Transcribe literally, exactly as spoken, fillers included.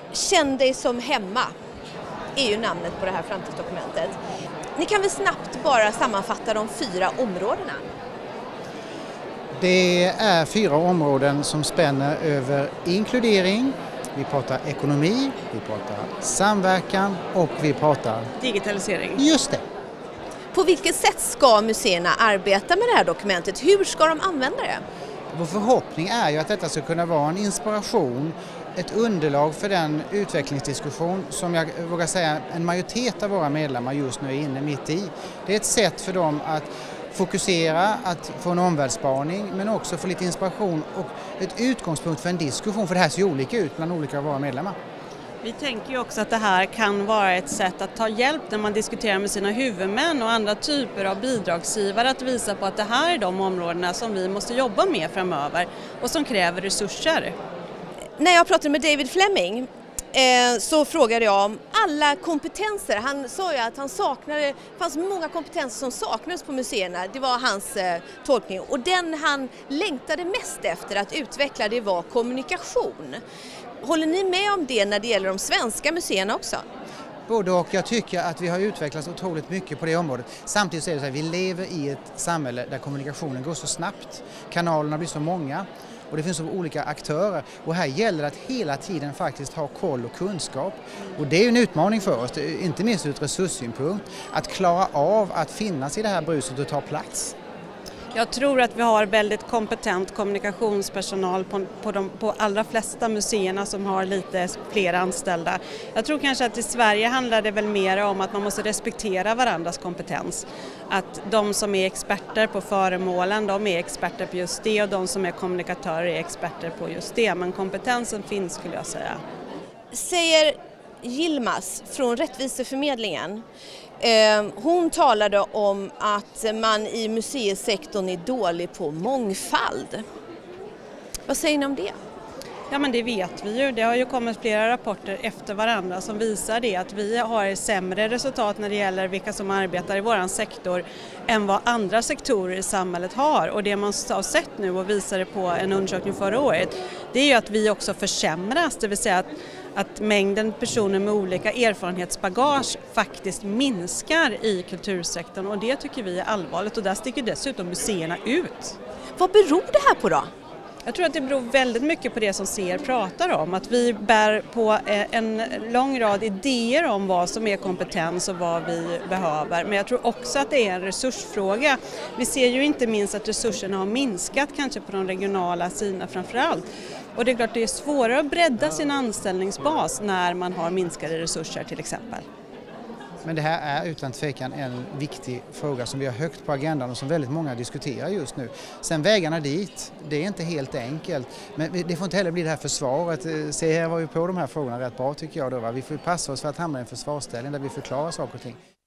Känn dig som hemma är ju namnet på det här framtidsdokumentet. Ni kan väl snabbt bara sammanfatta de fyra områdena? Det är fyra områden som spänner över inkludering, vi pratar ekonomi, vi pratar samverkan och vi pratar digitalisering. Just det. På vilket sätt ska museerna arbeta med det här dokumentet? Hur ska de använda det? Vår förhoppning är ju att detta ska kunna vara en inspiration, ett underlag för den utvecklingsdiskussion som jag vågar säga en majoritet av våra medlemmar just nu är inne mitt i. Det är ett sätt för dem att fokusera, att få en omvärldsspaning men också få lite inspiration och ett utgångspunkt för en diskussion, för det här ser olika ut bland olika av våra medlemmar. Vi tänker ju också att det här kan vara ett sätt att ta hjälp när man diskuterar med sina huvudmän och andra typer av bidragsgivare, att visa på att det här är de områdena som vi måste jobba med framöver och som kräver resurser. När jag pratade med David Fleming eh, så frågade jag om alla kompetenser. Han sa ju att han saknade, det fanns många kompetenser som saknades på museerna. Det var hans eh, tolkning. Och den han längtade mest efter att utveckla, det var kommunikation. Håller ni med om det när det gäller de svenska museerna också? Både och. Jag tycker att vi har utvecklats otroligt mycket på det området. Samtidigt är det så att vi lever i ett samhälle där kommunikationen går så snabbt. Kanalerna blir så många. Och det finns så olika aktörer och här gäller det att hela tiden faktiskt ha koll och kunskap. Och det är en utmaning för oss, inte minst ur ett resurssynpunkt, att klara av att finnas i det här bruset och ta plats. Jag tror att vi har väldigt kompetent kommunikationspersonal på, på de på allra flesta museerna som har lite fler anställda. Jag tror kanske att i Sverige handlar det väl mer om att man måste respektera varandras kompetens. Att de som är experter på föremålen, de är experter på just det, och de som är kommunikatörer är experter på just det. Men kompetensen finns, skulle jag säga. Säger Yilmaz från Rättviseförmedlingen. Hon talade om att man i museisektorn är dålig på mångfald. Vad säger ni om det? Ja, men det vet vi ju. Det har ju kommit flera rapporter efter varandra som visar det, att vi har sämre resultat när det gäller vilka som arbetar i våran sektor än vad andra sektorer i samhället har. Och det man har sett nu och visade på en undersökning förra året, det är ju att vi också försämras, det vill säga att att mängden personer med olika erfarenhetsbagage faktiskt minskar i kultursektorn, och det tycker vi är allvarligt, och där sticker dessutom museerna ut. Vad beror det här på då? Jag tror att det beror väldigt mycket på det som C R pratar om, att vi bär på en lång rad idéer om vad som är kompetens och vad vi behöver, men jag tror också att det är en resursfråga. Vi ser ju inte minst att resurserna har minskat, kanske på de regionala sidorna framförallt. Och det är klart det är svårare att bredda sin anställningsbas när man har minskade resurser till exempel. Men det här är utan tvekan en viktig fråga som vi har högt på agendan och som väldigt många diskuterar just nu. Sen vägarna dit, det är inte helt enkelt. Men det får inte heller bli det här försvaret. Se, här var ju på de här frågorna rätt bra tycker jag då, va? Vi får passa oss för att hamna i en försvarsställning där vi förklarar saker och ting.